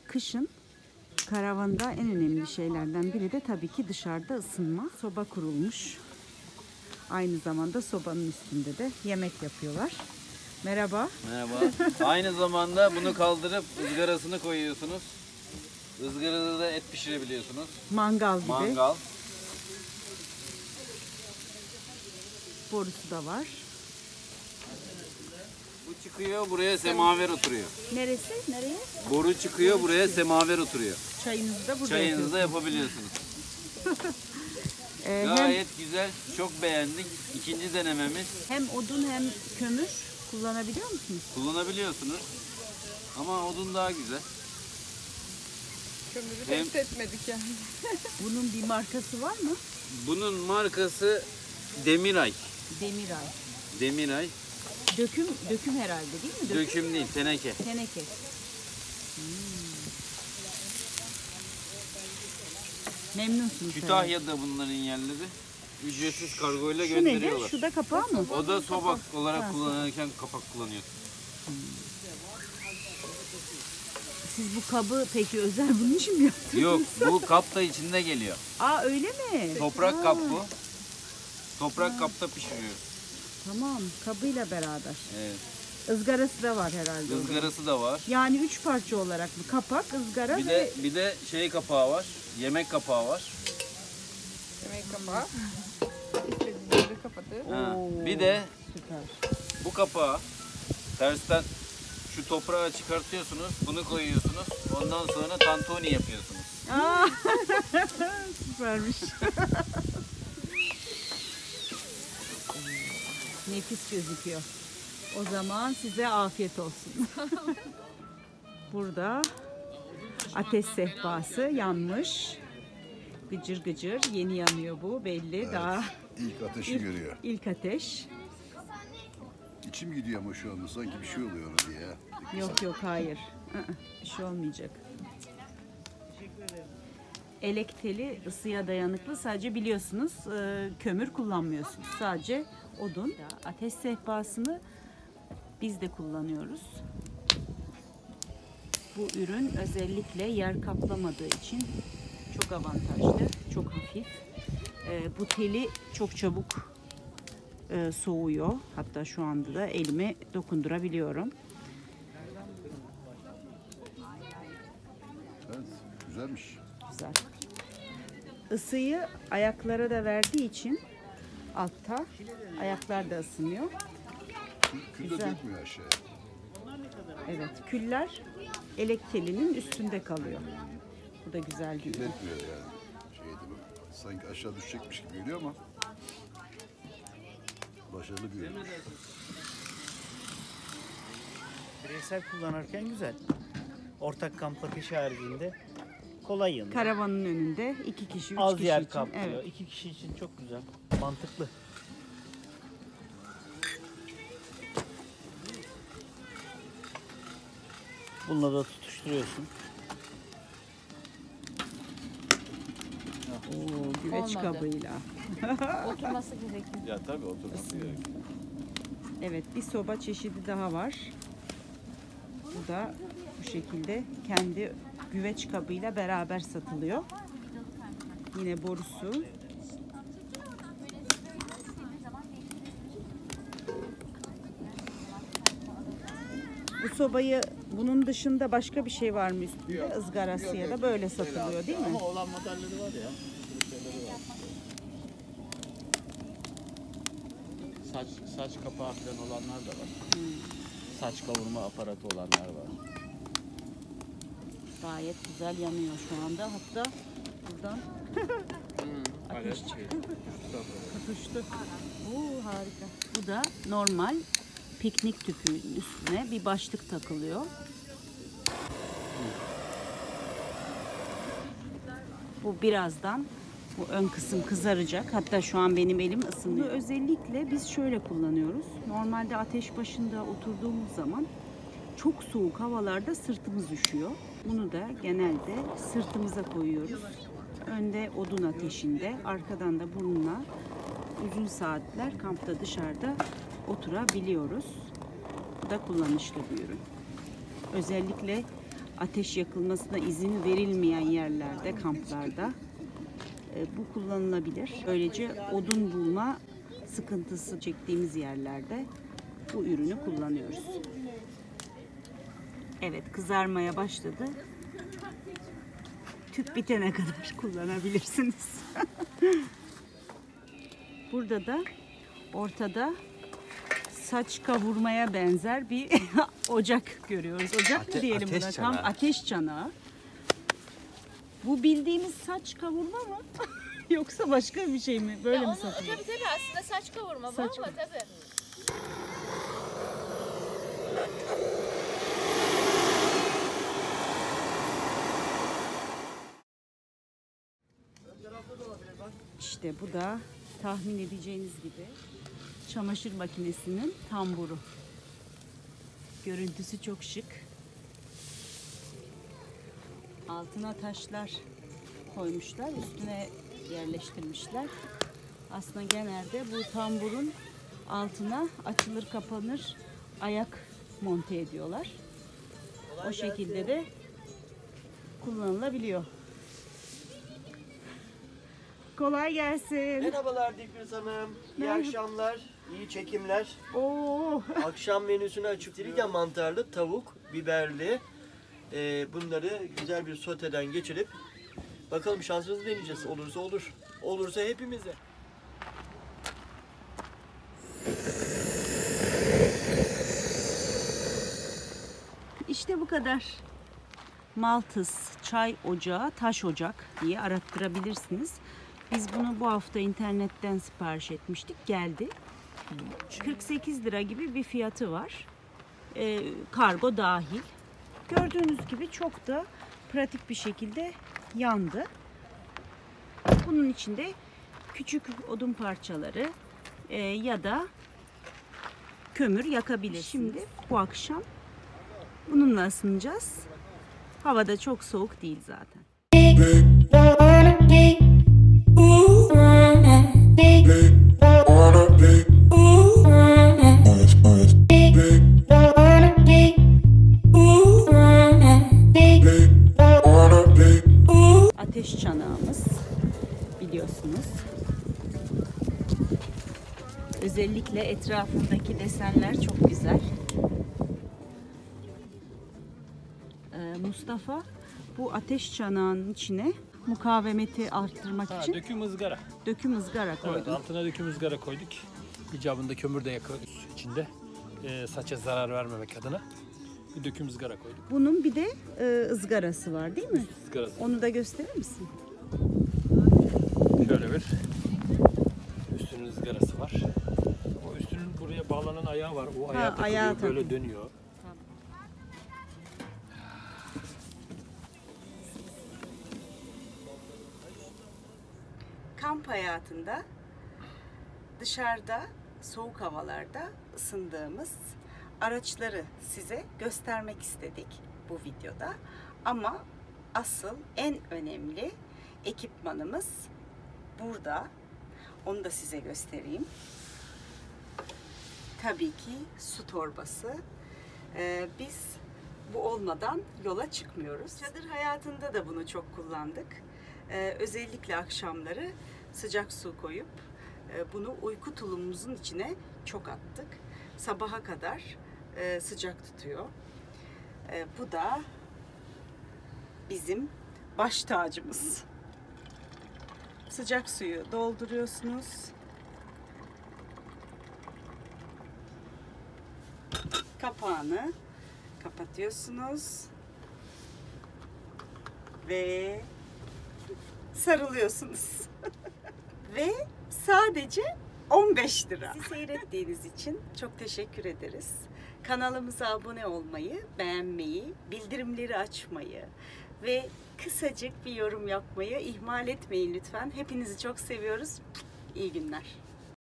kışın karavanda en önemli şeylerden biri de tabii ki dışarıda ısınma. Soba kurulmuş. Aynı zamanda sobanın üstünde de yemek yapıyorlar. Merhaba. Merhaba. Aynı zamanda bunu kaldırıp ızgarasını koyuyorsunuz. Izgarada da et pişirebiliyorsunuz. Mangal gibi. Mangal. Borusu da var. Bu çıkıyor, buraya semaver oturuyor. Neresi? Nereye? Boru çıkıyor, buraya semaver oturuyor. Çayınızı da burada Çayınızı da yapabiliyorsunuz. Gayet güzel, çok beğendik. İkinci denememiz. Hem odun hem kömür kullanabiliyor musunuz? Kullanabiliyorsunuz. Ama odun daha güzel. Kömürü test etmedik yani. Bunun bir markası var mı? Bunun markası Demiray. Demiray. Demiray. Döküm herhalde değil mi? Döküm değil, teneke. Teneke. Memnunsunuz. Kütahya'da bunların yerleri. Ücretsiz kargoyla Şu gönderiyorlar. nedir? Şu da kapağı mı? O da soba olarak kullanırken kapak kullanıyor. Siz bu kabı peki özel bunun için mi yaptınız? Yok, bu kap da içinde geliyor. Aa öyle mi? Toprak kap bu. Toprak kapta pişiriyoruz. Tamam, kabıyla beraber. Evet. Izgarası da var herhalde. Izgarası da var. Yani 3 parça olarak mı? Kapak, ızgara Bir de şey kapağı var. Yemek kapağı var. Yemek kapağı. İstediğinizi kapatın. Ha. Bir de süper. bu kapağı tersten şu toprağı çıkartıyorsunuz. Bunu koyuyorsunuz. Ondan sonra tantuni yapıyorsunuz. Aa, süpermiş. Nefis gözüküyor. O zaman size afiyet olsun. Burada ateş sehpası yanmış. Gıcır gıcır yeni yanıyor bu belli. Evet, daha ilk ateşi görüyor. İlk ateş. İçim gidiyor ama şu anda sanki bir şey oluyor diye. Yok hayır. Bir şey olmayacak. Elektrikli ısıya dayanıklı, sadece biliyorsunuz kömür kullanmıyorsunuz. Sadece odun. Ateş sehpasını biz de kullanıyoruz. Bu ürün özellikle yer kaplamadığı için çok avantajlı, çok hafif. Bu teli çok çabuk soğuyor. Hatta şu anda da elime dokundurabiliyorum. Evet, güzelmiş. Güzel. Isıyı ayaklara da verdiği için altta ayaklar da ısınıyor. Kül de dökmüyor aşağıya. Evet, küller elektelinin üstünde kalıyor. Bu da güzel bir ürün. Kirletmiyor yani. Sanki aşağı düşecekmiş gibi geliyor ama başarılı bir ürün. Bireysel kullanırken güzel. Ortak kamp ateşi haricinde kolay yanıyor. Karavanın önünde 2 kişi, 3 Az kişi yer için. kaplıyor. Evet. 2 kişi için çok güzel. Mantıklı. Bununla da tutuşturuyorsun. Oo, güveç Olmadı. kabıyla. Oturması gerekiyor. Ya tabii oturması gerekiyor. Evet, bir soba çeşidi daha var. Bu da bu şekilde kendi güveç kabıyla beraber satılıyor. Yine borusu. Bu sobayı, bunun dışında başka bir şey var mı üstünde? Izgarası ya da böyle satılıyor değil mi? Ama olan modelleri var ya. Saç kapağı falan olanlar da var. Saç kavurma aparatı olanlar var. Gayet güzel yanıyor şu anda. Hatta buradan ateş tutuştu. Oo, harika. Bu da normal piknik tüpünün üstüne bir başlık takılıyor. Bu birazdan bu ön kısım kızaracak. Hatta şu an benim elim ısınıyor. Bunu özellikle biz şöyle kullanıyoruz. Normalde ateş başında oturduğumuz zaman çok soğuk havalarda sırtımız üşüyor. Bunu da genelde sırtımıza koyuyoruz. Önde odun ateşinde, arkadan da bununla uzun saatler kampta dışarıda oturabiliyoruz. Bu da kullanışlı bir ürün. Özellikle ateş yakılmasına izin verilmeyen yerlerde, kamplarda bu kullanılabilir. Böylece odun bulma sıkıntısı çektiğimiz yerlerde bu ürünü kullanıyoruz. Evet, kızarmaya başladı. Tüp bitene kadar kullanabilirsiniz. Burada da ortada saç kavurmaya benzer bir ocak görüyoruz. Ocak mı diyelim buna? Tam ateş çanağı. Bu bildiğimiz saç kavurma mı? Yoksa başka bir şey mi? Böyle mi satılıyor? Tabii aslında saç kavurma bu ama tabii. İşte bu da tahmin edeceğiniz gibi çamaşır makinesinin tamburu. Görüntüsü çok şık. Altına taşlar koymuşlar, üstüne yerleştirmişler. Aslında genelde bu tamburun altına açılır kapanır ayak monte ediyorlar. O şekilde de kullanılabiliyor. Kolay gelsin. Merhabalar Dilgüz Hanım. İyi akşamlar, iyi çekimler. Oo. Akşam menüsünü açıklayacağım. Mantarlı, tavuk, biberli. Bunları güzel bir soteden geçirip bakalım şansımızı deneyeceğiz. Olursa olur. Olursa hepimize. İşte bu kadar. Maltız çay ocağı, taş ocak diye arattırabilirsiniz. Biz bunu bu hafta internetten sipariş etmiştik. Geldi. 48 lira gibi bir fiyatı var. Kargo dahil. Gördüğünüz gibi çok da pratik bir şekilde yandı. Bunun içinde küçük odun parçaları ya da kömür yakabilirsiniz. Şimdi bu akşam bununla ısınacağız. Havada çok soğuk değil zaten. Ateş çanağımız biliyorsunuz. Özellikle etrafındaki desenler çok güzel. Mustafa bu ateş çanağının içine mukavemeti arttırmak için Döküm ızgara. döküm ızgara koydum. Evet, altına döküm ızgara koyduk. İcabında kömür de yakıyoruz içinde. Saça zarar vermemek adına bir döküm ızgara koyduk. Bunun bir de ızgarası var değil mi? Izgarası. Onu da gösterir misin? Şöyle bir üstünün ızgarası var. O üstünün buraya bağlanan ayağı var. O ayağı takılıyor, ayağı böyle takılıyor. dönüyor. Kamp hayatında dışarıda soğuk havalarda ısındığımız araçları size göstermek istedik bu videoda. Ama asıl en önemli ekipmanımız burada. Onu da size göstereyim. Tabii ki su torbası. Biz bu olmadan yola çıkmıyoruz. Çadır hayatında da bunu çok kullandık. Özellikle akşamları sıcak su koyup bunu uyku tulumumuzun içine çok attık. Sabaha kadar sıcak tutuyor. Bu da bizim baş tacımız. Sıcak suyu dolduruyorsunuz. Kapağını kapatıyorsunuz ve sarılıyorsunuz. Ve sadece 15 lira. Bizi seyrettiğiniz için çok teşekkür ederiz. Kanalımıza abone olmayı, beğenmeyi, bildirimleri açmayı ve kısacık bir yorum yapmayı ihmal etmeyin lütfen. Hepinizi çok seviyoruz. İyi günler.